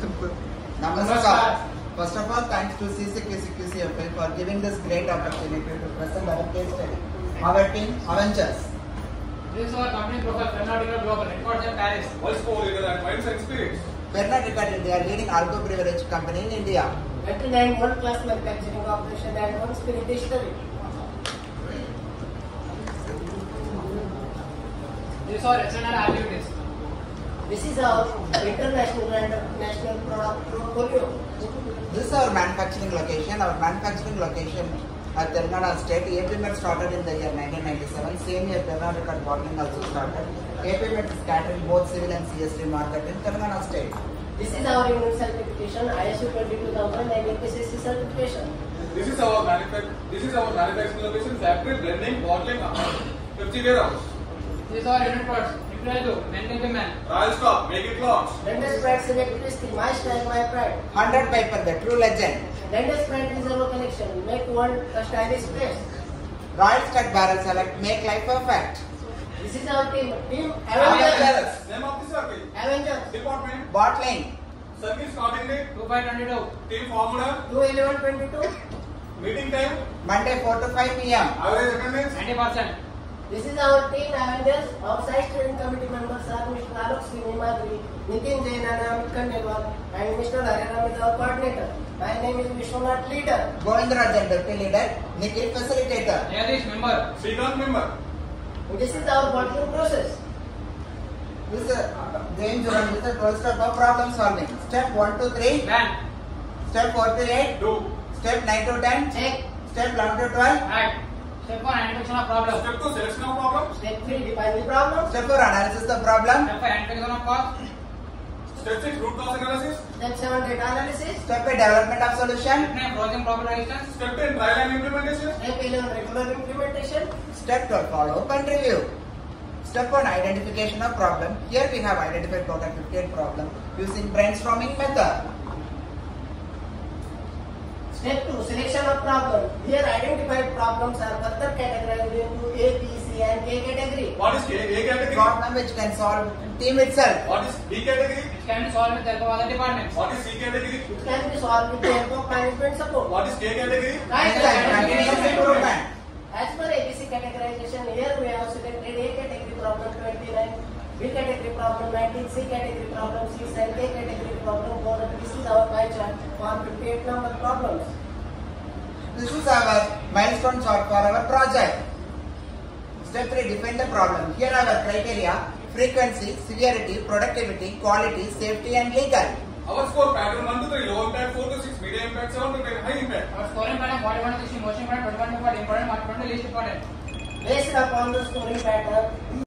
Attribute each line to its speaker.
Speaker 1: Namaskar. First of all, thanks to CCQCFL for giving this great opportunity to present our case study. Our team, Avengers.
Speaker 2: This is our company profile, Pernod Ricard Global, headquarters in Paris.
Speaker 3: Voice co-leader and wines and spirits.
Speaker 1: Pernod Ricard India, leading alcohol beverage company in India.
Speaker 4: 29 world-class manufacturing operation and one spirit distillery.
Speaker 2: This is our external activities.
Speaker 4: This is our international and national product portfolio.
Speaker 1: This is our manufacturing location. Our manufacturing location at Telangana State. APMet started in the year 1997. Same year, Pernod Ricard bottling also started. APMet is catering both civil and CSD market in Telangana State.
Speaker 4: This is our unit certification, ISO 22000 and APCC certification.
Speaker 3: This is our manufacturing location, factory, blending, bottling, Pepsi warehouse.
Speaker 2: This is our unit codes, Imperial, Maintain the Man.
Speaker 3: Royal Stock, make it launch.
Speaker 4: Dentist Pride Select Whiskey, My Style, My Pride.
Speaker 1: 100 Piper, the true legend.
Speaker 4: Dentist Pride Reserve Collection, make one a stylish place.
Speaker 1: Royal Stock Barrel Select, make life perfect.
Speaker 4: This is our team Avengers.
Speaker 3: Name of the circle.
Speaker 4: Avengers.
Speaker 3: Department.
Speaker 1: Bottling.
Speaker 3: Circle starting date.
Speaker 2: 2522.
Speaker 3: Team formula.
Speaker 4: 2/11/22.
Speaker 3: Meeting time.
Speaker 1: Monday 4 to 5 p.m.
Speaker 3: Average attendance.
Speaker 2: 90%.
Speaker 4: This is our team Avengers. Our site steering committee members are Mr. Alok Srinivadri, Nitin Jain and Amit Khandelwal, and Mr. Hareram is our coordinator. My name is Vishwanath, leader.
Speaker 1: Govindarajan, deputy leader. Nikhil, facilitator.
Speaker 2: Jagadish, member.
Speaker 3: Srikanth member.
Speaker 4: This is our bottling process.
Speaker 1: This is James Joran, this is 12 step of problem solving. Step 1 to 3.
Speaker 2: Ban.
Speaker 1: Step 4 to 8.
Speaker 3: Do.
Speaker 1: Step 9 to 10.
Speaker 4: Check.
Speaker 1: Step 11 to 12.
Speaker 2: Act. Step 1, identification of problem.
Speaker 3: Step 2, selection of problem.
Speaker 4: Step 3, define the problem.
Speaker 1: Step 4, analysis the problem.
Speaker 2: Step 5, identification of cause.
Speaker 3: Step 6, root cause analysis.
Speaker 4: Step 7, data analysis.
Speaker 1: Step 8, development of solution.
Speaker 2: Step 9, frozen problem resistance.
Speaker 3: Step 10, trial and implementation.
Speaker 4: Step 11, regular implementation.
Speaker 1: Step 12, follow up and review. Step 1, identification of problem. Here we have identified total 58 problem using brainstorming method.
Speaker 4: Step 2, selection of problem. Here identified problems are further categorized into A, B, C and K category.
Speaker 3: What is A category?
Speaker 1: Problem which can solve team itself.
Speaker 3: What is B category?
Speaker 2: It can be solved with the help of other departments.
Speaker 3: What is C category?
Speaker 4: It can be solved with the help of management support.
Speaker 3: What is K category?
Speaker 1: Continuous improvement.
Speaker 4: As per ABC categorization, here we have selected A category problem 29, B category problem 19, C category problem 6 and K category problem 4. This is our pie chart for 58 number problems.
Speaker 1: This is our milestone chart for our project. Step 3, define the problem. Here are our criteria: frequency, severity, productivity, quality, safety and legal.
Speaker 3: Our score pattern 1 to 3, low impact 4 to 6, medium impact 7 to 10, high impact.
Speaker 2: Our scoring pattern 41 to 60, most important, 21 to 40, important, 1 to least important.
Speaker 4: Based upon the scoring pattern,